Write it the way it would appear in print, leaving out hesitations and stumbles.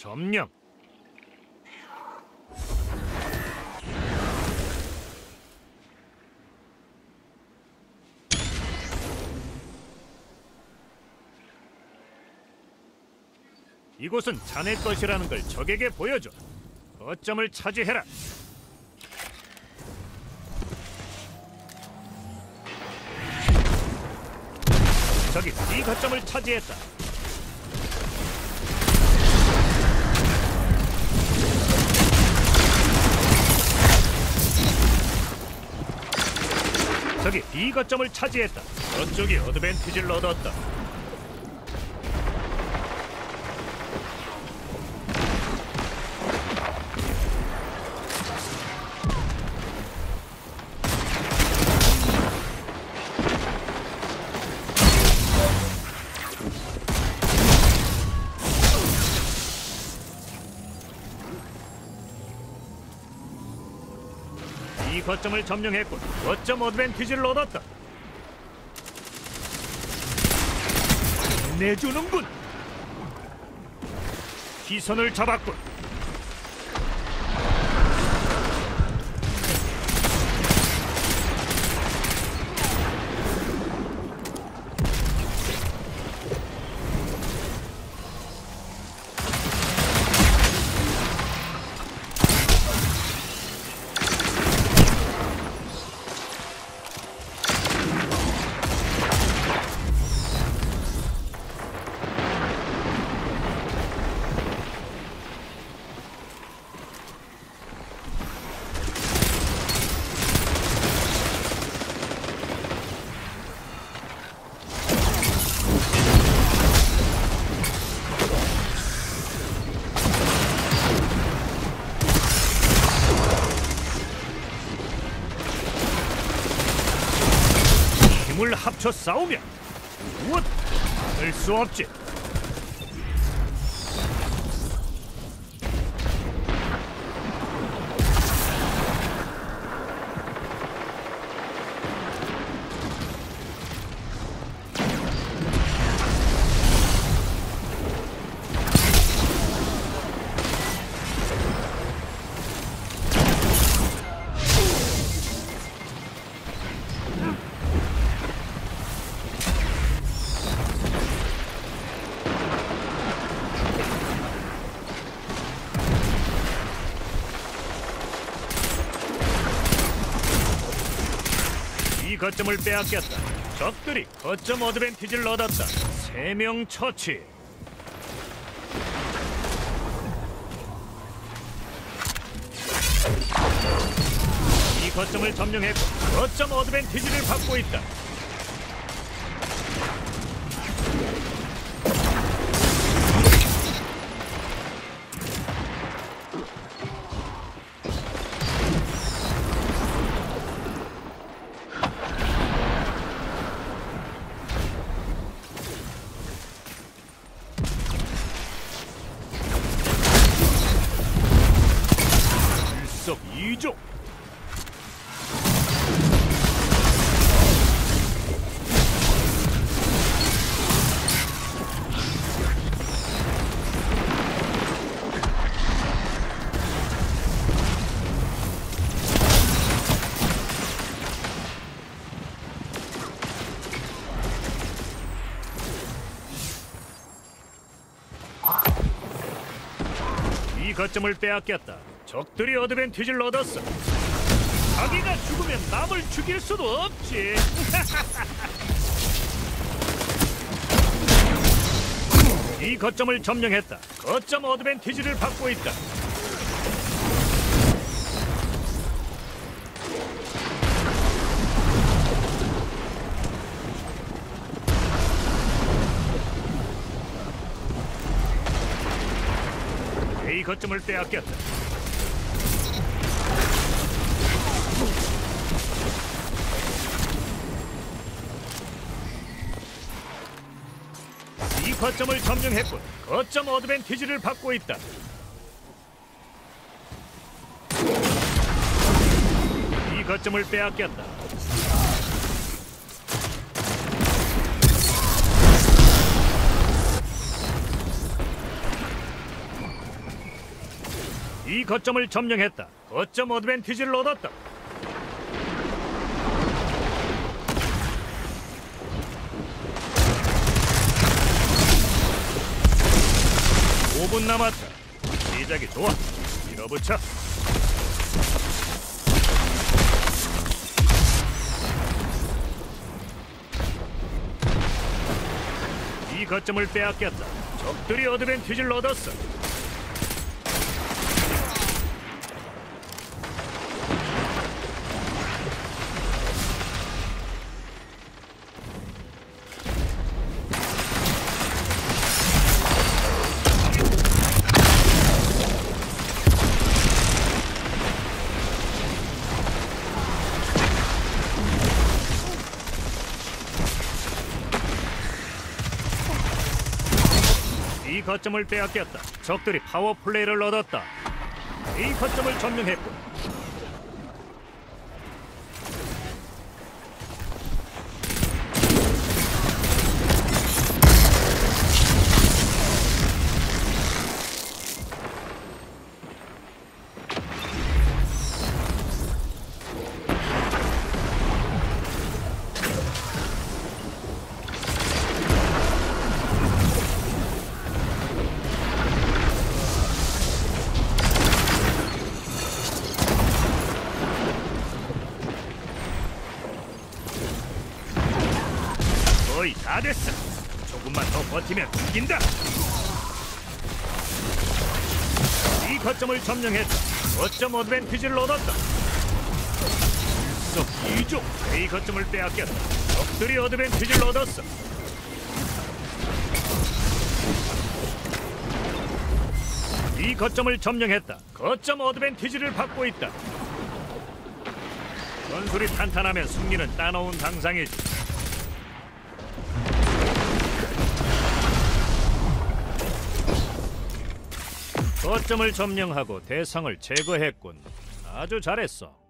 점령. 이곳은 자네 것이라는 걸 적에게 보여줘. 거점을 차지해라. 적이 B 거점을 차지했다. 적이 B 거점을 차지했다. 저쪽이 어드밴티지를 얻었다. 이 거점을 점령했고 거점 어드밴티지를 얻었다. 내주는군. 기선을 잡았군. 힘을 합쳐 싸우면 무엇 막을 수 없지. 이 거점을 빼앗겼다. 적들이 거점 어드밴티지를 얻었다. 3명 처치. 이 거점을 점령했고 거점 어드밴티지를 받고 있다. 일석이조. 이 거점을 빼앗겼다. 적들이 어드밴티지를 얻었어. 자기가 죽으면 남을 죽일 수도 없지. 이 거점을 점령했다. 거점 어드밴티지를 받고 있다. A 거점을 빼앗겼다. 이 거점을 점령했고 거점 어드밴티지를 받고 있다. 이 거점을 빼앗겼다. B 거점을 점령했다. 거점 어드밴티지를 얻었다. 5분 남았다. 시작이 좋아. 밀어붙여. 이 거점을 빼앗겼다. 적들이 어드밴티지를 얻었어. 이 거점을 빼앗겼다. 적들이 파워 플레이를 얻었다. 이 거점을 점령했고. 거의 다 됐어. 조금만 더 버티면 이긴다. 이 거점을 점령했다. 거점 어드밴티지를 얻었다. 일석이조. 이 거점을 빼앗겼다. 적들이 어드밴티지를 얻었어. 이 거점을 점령했다. 거점 어드밴티지를 받고 있다. 전술이 탄탄하면 승리는 따놓은 당상이지. 거점을 점령하고 대상을 제거했군. 아주 잘했어.